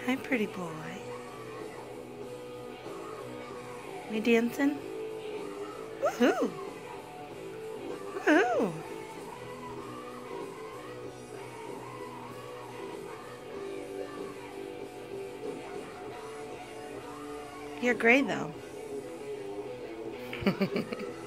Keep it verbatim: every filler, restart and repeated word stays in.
Hi, pretty boy. We dancing? Woohoo! Woohoo! You're gray though.